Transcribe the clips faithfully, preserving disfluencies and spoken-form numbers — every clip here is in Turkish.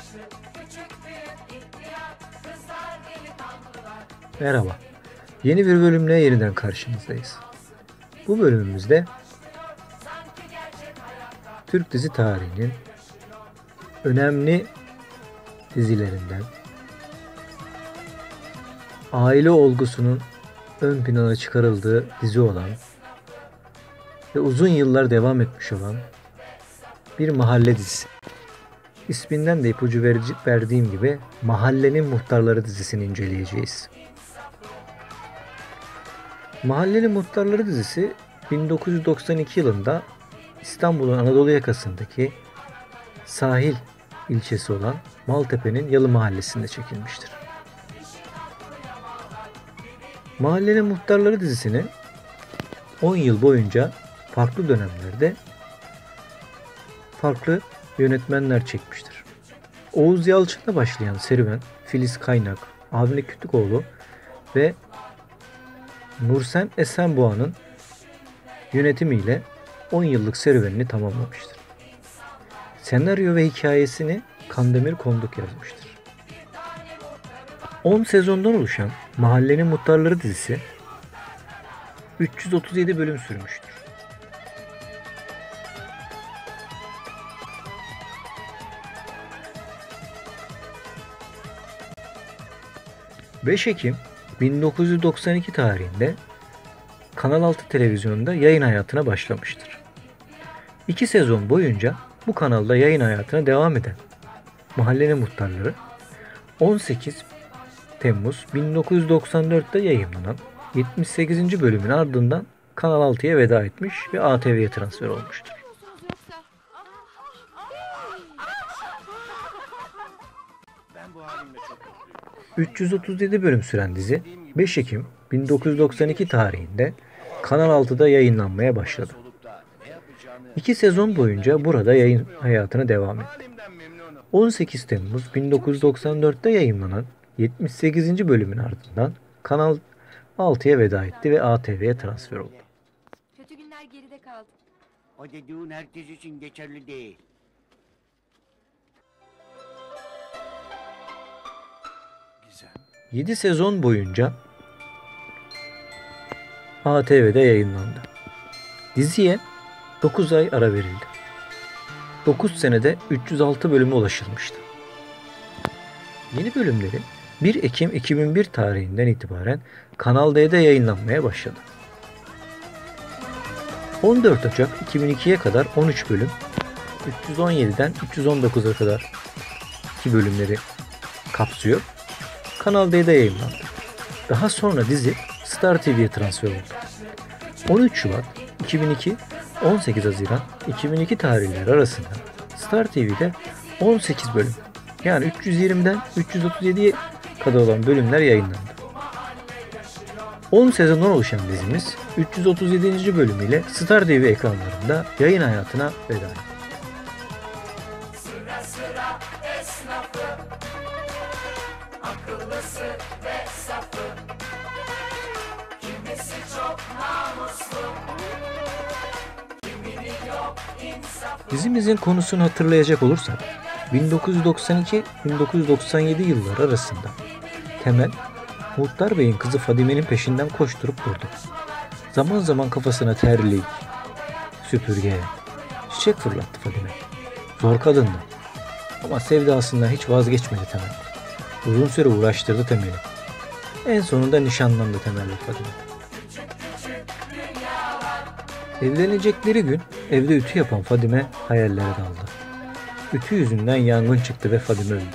Merhaba, yeni bir bölümle yeniden karşınızdayız. Bu bölümümüzde Türk dizi tarihinin önemli dizilerinden, aile olgusunun ön plana çıkarıldığı dizi olan ve uzun yıllar devam etmiş olan bir mahalle dizisi. İsminden de ipucu verdiğim gibi Mahallenin Muhtarları dizisini inceleyeceğiz. Mahallenin Muhtarları dizisi bin dokuz yüz doksan iki yılında İstanbul'un Anadolu yakasındaki sahil ilçesi olan Maltepe'nin Yalı Mahallesi'nde çekilmiştir. Mahallenin Muhtarları dizisini on yıl boyunca farklı dönemlerde farklı yönetmenler çekmiştir. Oğuz Yalçın'la başlayan serüven Filiz Kaynak, Avni Kütükoğlu ve Nursen Esenboğa'nın yönetimiyle on yıllık serüvenini tamamlamıştır. Senaryo ve hikayesini Kandemir Konduk yazmıştır. on sezondan oluşan Mahallenin Muhtarları dizisi üç yüz otuz yedi bölüm sürmüştür. beş Ekim bin dokuz yüz doksan iki tarihinde Kanal altı televizyonunda yayın hayatına başlamıştır. İki sezon boyunca bu kanalda yayın hayatına devam eden Mahallenin Muhtarları on sekiz Temmuz bin dokuz yüz doksan dörtte yayınlanan yetmiş sekizinci bölümün ardından Kanal altıya veda etmiş ve A T V'ye transfer olmuştur. üç yüz otuz yedi bölüm süren dizi beş Ekim bin dokuz yüz doksan iki tarihinde Kanal altıda yayınlanmaya başladı. İki sezon boyunca burada yayın hayatına devam etti. on sekiz Temmuz bin dokuz yüz doksan dörtte yayınlanan yetmiş sekizinci bölümün ardından Kanal altıya veda etti ve A T V'ye transfer oldu. Kötü günler geride kaldı. O dediğin herkes için geçerli değil. yedi sezon boyunca A T V'de yayınlandı. Diziye dokuz ay ara verildi. dokuz senede üç yüz altı bölüme ulaşılmıştı. Yeni bölümleri bir Ekim iki bin bir tarihinden itibaren Kanal D'de yayınlanmaya başladı. on dört Ocak iki bin ikiye kadar on üç bölüm, üç yüz on yediden üç yüz on dokuza kadar iki bölümleri kapsıyor. Kanal D'de yayınlandı. Daha sonra dizi Star T V'ye transfer oldu. on üç Şubat iki bin iki, on sekiz Haziran iki bin iki tarihleri arasında Star T V'de on sekiz bölüm, yani üç yüz yirmiden üç yüz otuz yediye kadar olan bölümler yayınlandı. on sezondan oluşan dizimiz üç yüz otuz yedinci bölümüyle Star T V ekranlarında yayın hayatına veda etti. Sıra sıra esnafı, akıllısı ve safı, kimisi çok namuslu, kiminin yok insafı. Dizimizin konusunu hatırlayacak olursak bin dokuz yüz doksan iki bin dokuz yüz doksan yedi yılları arasında Temel, Muhtar Bey'in kızı Fadime'nin peşinden koşturup durdu. Zaman zaman kafasına terlik, süpürge, çiçek fırlattı Fadime. Zor kadındı. Ama sevdasından hiç vazgeçmedi Temel. Uzun süre uğraştırdı Temel'i. En sonunda nişanlandı Temel ve Fadime. Evlenecekleri gün evde ütü yapan Fadime hayallere daldı. Ütü yüzünden yangın çıktı ve Fadime öldü.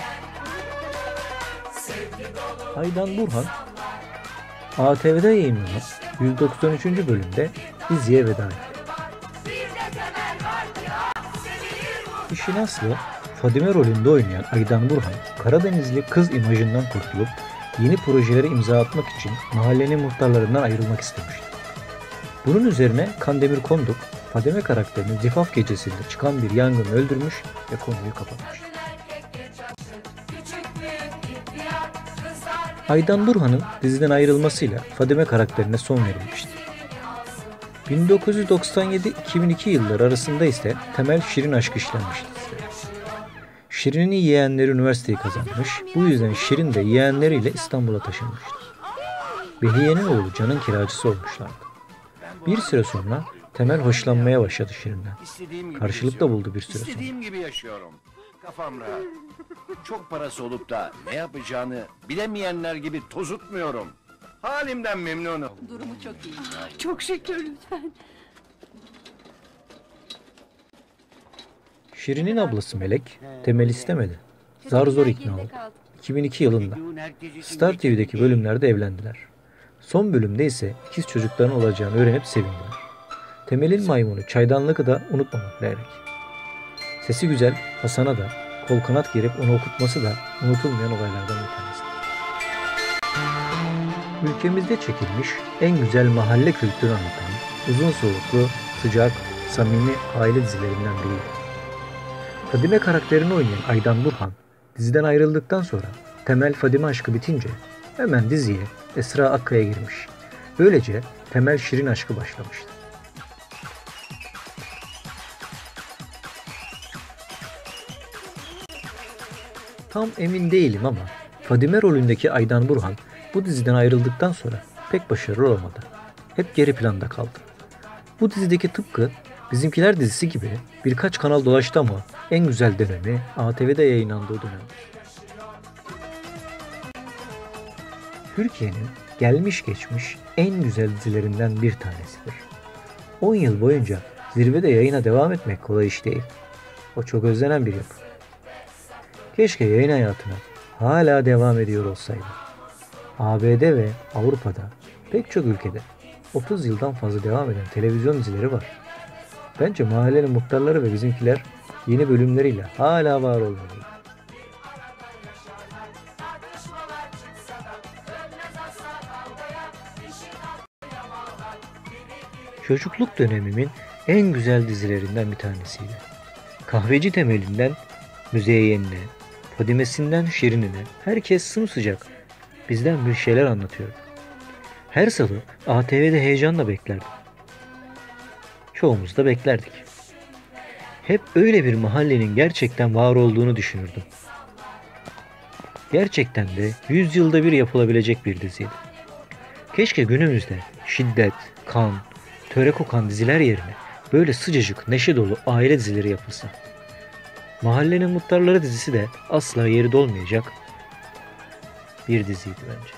Aydan Burhan, A T V'de yayınlanan yüz doksan üçüncü bölümde diziye veda etti. İşin aslı, Fadime rolünde oynayan Aydan Burhan, Karadenizli kız imajından kurtulup yeni projelere imza atmak için Mahallenin Muhtarlarından ayrılmak istemişti. Bunun üzerine Kandemir Konduk, Fadime karakterini zifaf gecesinde çıkan bir yangını öldürmüş ve konuyu kapatmış. Aydan Burhan'ın diziden ayrılmasıyla Fadime karakterine son verilmişti. bin dokuz yüz doksan yedi iki bin iki yılları arasında ise temel şirin aşk işlenmişti. Şirin'in yeğenleri üniversiteyi kazanmış. Bu yüzden Şirin de yeğenleriyle İstanbul'a taşınmıştı. Behiye'nin oğlu Can'ın kiracısı olmuşlardı. Bir süre sonra Temel hoşlanmaya başladı Şirin'den. İstediğim gibi Karşılık da geziyorum. buldu bir süre sonra. İstediğim gibi yaşıyorum. Kafam rahat. Çok parası olup da ne yapacağını bilemeyenler gibi tozutmuyorum. Halimden memnunum. Durumu çok iyi. Çok şükür lütfen. Şirin'in ablası Melek Temel istemedi. Zar zor ikna oldu. iki bin iki yılında Star T V'deki bölümlerde evlendiler. Son bölümde ise ikiz çocukların olacağını öğrenip sevindiler. Temel'in maymunu çaydanlığı da unutmamak gerek. Sesi güzel Hasan'a da kol kanat gerip onu okutması da unutulmayan olaylardan bir tanesi. Ülkemizde çekilmiş en güzel mahalle kültürü anlatan, uzun soluklu, sıcak, samimi aile dizilerinden biri. Fadime karakterini oynayan Aydan Burhan, diziden ayrıldıktan sonra Temel Fadime aşkı bitince hemen diziye Esra Akkaya girmiş. Böylece Temel Şirin aşkı başlamıştı. Tam emin değilim ama Fadime rolündeki Aydan Burhan bu diziden ayrıldıktan sonra pek başarılı olmadı. Hep geri planda kaldı. Bu dizideki tıpkı Bizimkiler dizisi gibi birkaç kanal dolaştı ama en güzel dönemi A T V'de yayınlandığı dönemdir. Türkiye'nin gelmiş geçmiş en güzel dizilerinden bir tanesidir. on yıl boyunca zirvede yayına devam etmek kolay iş değil. O çok özlenen bir yapı. Keşke yayın hayatına hala devam ediyor olsaydı. A B D ve Avrupa'da pek çok ülkede otuz yıldan fazla devam eden televizyon dizileri var. Bence Mahallenin Muhtarları ve Bizimkiler yeni bölümleriyle hala var olmalıydı. Çocukluk dönemimin en güzel dizilerinden bir tanesiydi. Kahveci Temel'inden Müzeyyen'ine, Fadime'sinden Şirin'ine herkes sımsıcak bizden bir şeyler anlatıyordu. Her salı A T V'de heyecanla beklerdim. Çoğumuz da beklerdik. Hep öyle bir mahallenin gerçekten var olduğunu düşünürdüm. Gerçekten de yüz yılda bir yapılabilecek bir diziydi. Keşke günümüzde şiddet, kan, töre kokan diziler yerine böyle sıcacık, neşe dolu aile dizileri yapılsa. Mahallenin Muhtarları dizisi de asla yeri dolmayacak bir diziydi bence.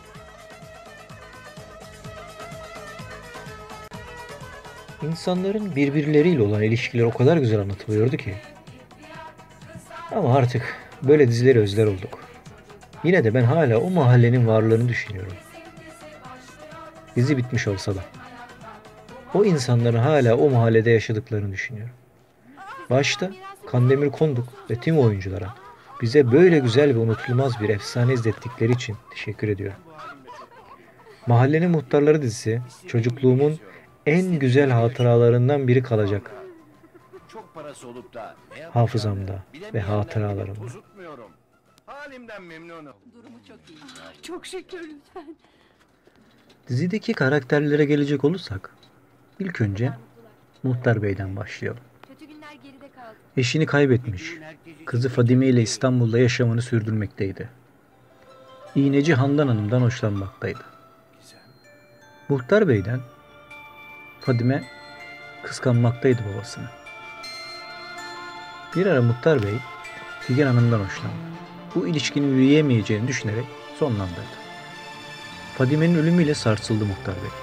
İnsanların birbirleriyle olan ilişkileri o kadar güzel anlatılıyordu ki. Ama artık böyle dizileri özler olduk. Yine de ben hala o mahallenin varlığını düşünüyorum. Dizi bitmiş olsa da. O insanların hala o mahallede yaşadıklarını düşünüyorum. Başta Kandemir Konduk ve tüm oyunculara bize böyle güzel ve unutulmaz bir efsane izlettikleri için teşekkür ediyorum. Mahallenin Muhtarları dizisi çocukluğumun en güzel hatıralarından biri kalacak. Çok parası olup da ne Hafızamda yapacağını ve bilemeyenler hatıralarımda. gibi tozutmuyorum. Halimden memnunum. Durumu çok iyi. Çok şükür lütfen. Dizideki karakterlere gelecek olursak ilk önce Muhtar Bey'den başlayalım. Kötü günler geride kaldı. Eşini kaybetmiş, kızı Fadime ile İstanbul'da yaşamını sürdürmekteydi. İğneci Handan Hanım'dan hoşlanmaktaydı. Muhtar Bey'den Fadime kıskanmaktaydı babasını. Bir ara Muhtar Bey Figen Hanım'dan hoşlandı. Bu ilişkinin yürüyemeyeceğini düşünerek sonlandırdı. Fadime'nin ölümüyle sarsıldı Muhtar Bey.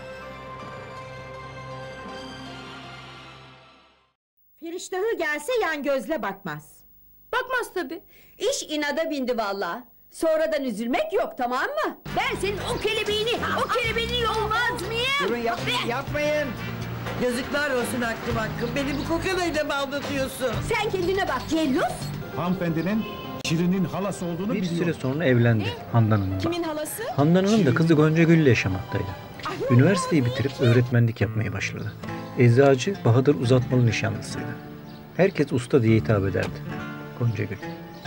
Feriştahı gelse yan gözle bakmaz. Bakmaz tabii. İş inada bindi vallahi. Sonradan üzülmek yok, tamam mı? Ben senin o kelebeğini, o kelebeğini yolmaz mıyım? Durun yapmayın, yapmayın. Yazıklar olsun hakkım hakkım. Beni bu kokalayla mı aldatıyorsun? Sen kendine bak Cellus. Hanımefendinin Şirin'in halası olduğunu Bir biliyor. süre sonra evlendi Handan Hanım'la. Kimin halası? Handan Hanım da kızı Gonca Gül ile yaşamaktaydı. Üniversiteyi bitirip öğretmenlik yapmaya başladı. Eczacı Bahadır Uzatmalı nişanlısıydı. Herkes usta diye hitap ederdi. Gonca Gül.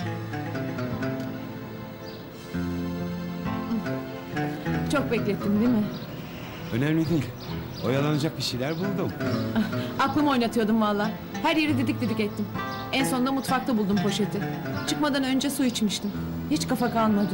Çok beklettim değil mi? Önemli değil. Oyalanacak bir şeyler buldum. Aklımı oynatıyordum valla. Her yeri didik didik ettim. En sonunda mutfakta buldum poşeti. Çıkmadan önce su içmiştim. Hiç kafa kalmadı.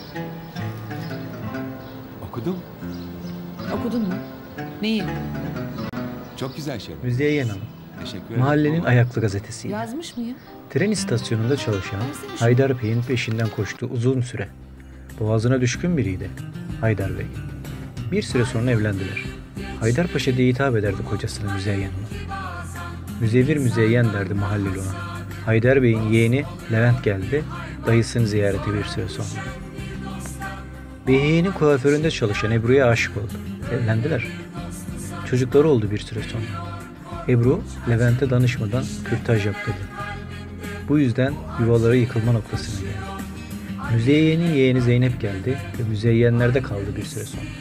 Okudum. Okudun mu? Neyi? Çok güzel şey. Müzeyyen Hanım, Teşekkür ederim. mahallenin ayaklı gazetesiydi. Yazmış mıyım? Tren istasyonunda çalışan Haydar Bey'in peşinden koştuğu uzun süre. Boğazına düşkün biriydi Haydar Bey. Bir süre sonra evlendiler. Haydar Paşa diye hitap ederdi kocasına Müzeyyen Hanım. Müzevir Müzeyyen derdi mahalleli ona. Haydar Bey'in yeğeni Levent geldi, dayısını ziyarete bir süre sonra. Behiye'nin kuaföründe çalışan Ebru'ya aşık oldu. Evlendiler. Çocukları oldu bir süre sonra. Ebru, Levent'e danışmadan kürtaj yaptırdı. Bu yüzden yuvaları yıkılma noktasına geldi. Müzeyyen'in yeğeni Zeynep geldi ve Müzeyyenler'de kaldı bir süre sonra.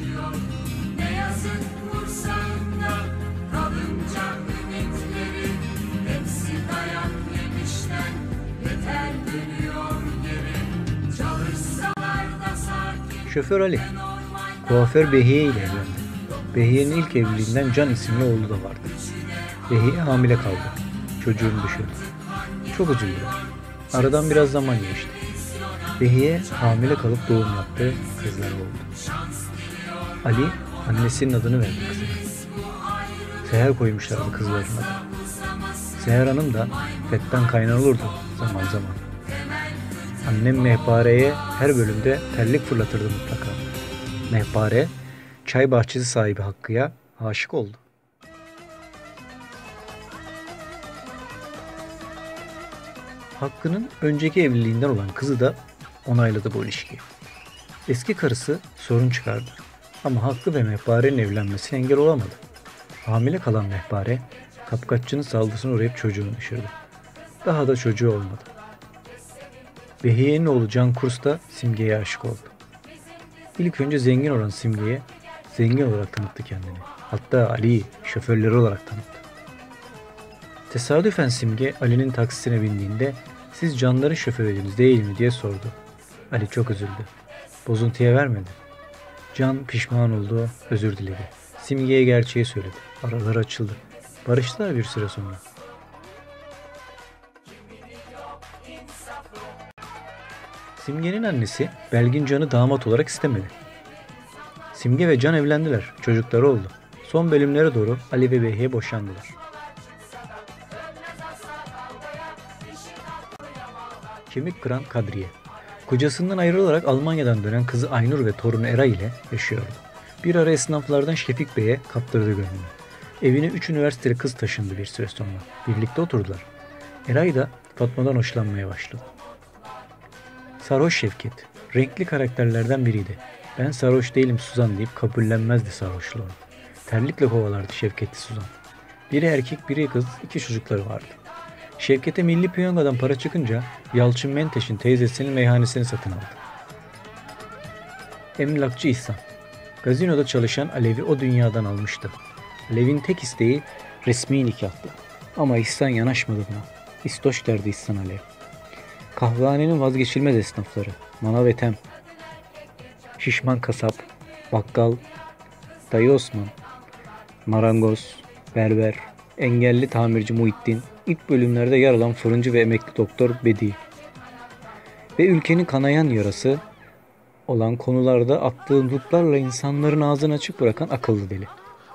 Şoför Ali, kuaför Behiye ile evlendi. Behiye'nin ilk evliliğinden Can isimli oğlu da vardı. Behiye hamile kaldı. Çocuğunu düşürdü. Çok üzüldüler. Aradan biraz zaman geçti. Behiye hamile kalıp doğum yaptı, kızlar oldu. Ali, annesinin adını verdi kızına. Seher koymuşlardı kızların adını. Seher Hanım da fetten kaynar olurdu zaman zaman. Annem Mehpare'ye her bölümde terlik fırlatırdı mutlaka. Mehpare, çay bahçesi sahibi Hakkı'ya aşık oldu. Hakkı'nın önceki evliliğinden olan kızı da onayladı bu ilişkiyi. Eski karısı sorun çıkardı. Ama Hakkı ve Mehpare'nin evlenmesine engel olamadı. Hamile kalan Mehpare, kapkaççının saldırısına uğrayıp çocuğunu düşürdü. Daha da çocuğu olmadı. Behiye'nin oğlu Can Kurs da Simge'ye aşık oldu. İlk önce zengin olan Simge'ye zengin olarak tanıttı kendini. Hatta Ali'yi şoförleri olarak tanıttı. Tesadüfen Simge Ali'nin taksisine bindiğinde siz Canların şoförüydünüz değil mi diye sordu. Ali çok üzüldü. Bozuntuya vermedi. Can pişman oldu, özür diledi. Simge'ye gerçeği söyledi. Araları açıldı. Barıştılar bir süre sonra. Simge'nin annesi Belgin Can'ı damat olarak istemedi. Simge ve Can evlendiler. Çocukları oldu. Son bölümlere doğru Ali ve Behiye boşandılar. Kemik kıran Kadriye. Kocasından ayrılarak Almanya'dan dönen kızı Aynur ve torunu Eray ile yaşıyordu. Bir ara esnaflardan Şefik Bey'e kaptırdı gönlünü. Evine üç üniversiteli kız taşındı bir süre sonra. Birlikte oturdular. Eray da Fatma'dan hoşlanmaya başladı. Sarhoş Şevket, renkli karakterlerden biriydi. Ben sarhoş değilim Suzan deyip kabullenmezdi sarhoşluğunu. Terlikle kovalardı Şevket'i Suzan. Biri erkek biri kız, iki çocukları vardı. Şevket'e milli piyangodan para çıkınca Yalçın Menteş'in teyzesinin meyhanesini satın aldı. Emlakçı İhsan. Gazinoda çalışan Alev'i o dünyadan almıştı. Alev'in tek isteği resmi nikahtı. Ama İhsan yanaşmadı buna. İstoş derdi İhsan Alev. Kahvehanenin vazgeçilmez esnafları. Manav Ethem, Şişman Kasap, Bakkal, Dayı Osman, Marangoz, Berber, Engelli Tamirci Muhittin, ilk bölümlerde yer alan fırıncı ve emekli doktor Bedi ve ülkenin kanayan yarası olan konularda attığı nutlarla insanların ağzını açık bırakan akıllı deli.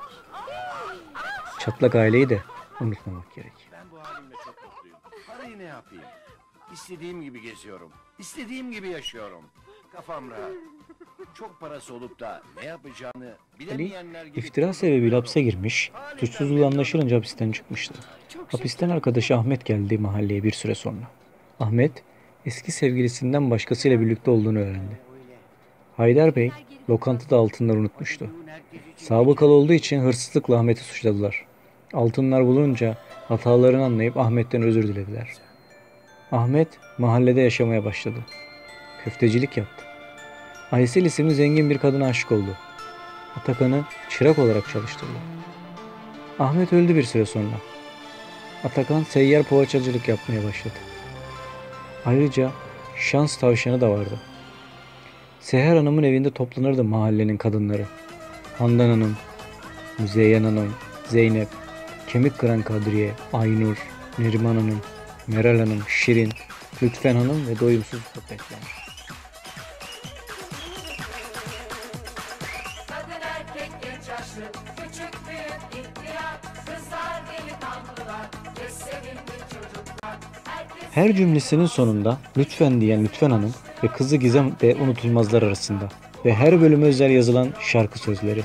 Çatlak aileyi de unutmamak gerek. Ben bu halimle çok mutluyum. Parayı ne yapayım? İstediğim gibi geziyorum. İstediğim gibi yaşıyorum. Kafam rahat. Çok parası olup da ne yapacağını Ali, bilemeyenler gibi... iftira sebebiyle hapse girmiş, suçsuzluğu anlaşılınca hapisten çıkmıştı. Hapisten arkadaşı Ahmet geldi mahalleye bir süre sonra. Ahmet, eski sevgilisinden başkasıyla birlikte olduğunu öğrendi. Haydar Bey, lokantada altınlar unutmuştu. Sabıkalı olduğu için hırsızlıkla Ahmet'i suçladılar. Altınlar bulununca hatalarını anlayıp Ahmet'ten özür dilediler. Ahmet, mahallede yaşamaya başladı. Köftecilik yaptı. Aysel isimli zengin bir kadına aşık oldu. Atakan'ı çırak olarak çalıştırdı. Ahmet öldü bir süre sonra. Atakan seyyar poğaçacılık yapmaya başladı. Ayrıca şans tavşanı da vardı. Seher Hanım'ın evinde toplanırdı mahallenin kadınları. Handan Hanım, Müzeyyen Hanım, Zeynep, Kemik Kıran Kadriye, Aynur, Neriman Hanım, Meral Hanım, Şirin, Lütfen Hanım ve doyumsuz köpekler. Kadın erkek genç yaşlı, küçük büyük ihtiyar, kızlar delikanlılar ve sevimli çocuklar. Herkes Her cümlesinin sonunda lütfen diyen Lütfen Hanım ve kızı Gizem de unutulmazlar arasında ve her bölüme özel yazılan şarkı sözleri.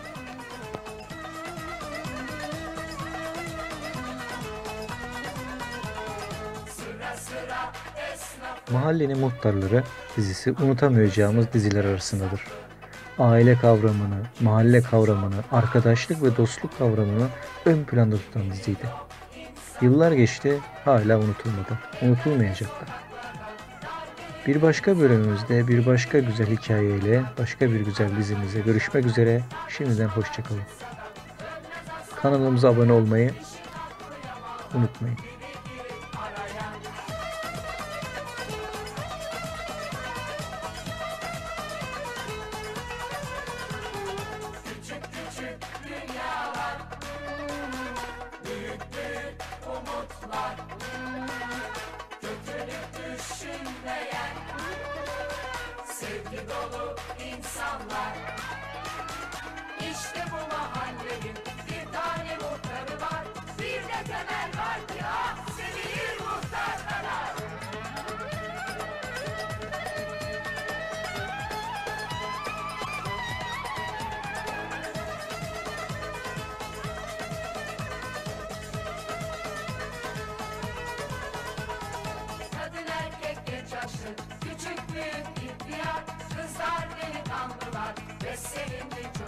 Mahallenin Muhtarları dizisi unutamayacağımız diziler arasındadır. Aile kavramını, mahalle kavramını, arkadaşlık ve dostluk kavramını ön planda tutan diziydi. Yıllar geçti, hala unutulmadı, unutulmayacaklar. Bir başka bölümümüzde bir başka güzel hikayeyle, başka bir güzel dizimize görüşmek üzere. Şimdiden hoşçakalın. Kanalımıza abone olmayı unutmayın. küçük küçük dünyalar, büyük büyük umutlar, kötülük düşünmeyen, sevgi dolu insanlar. İşte bu mahallenin bir tane muhtarı var, bir de Temel var ki ah sevilir muhtar kadar. Kadın erkek genç yaşlı, küçük büyük ihtiyar, kızlar delikanlılar ve sevimli çocuklar.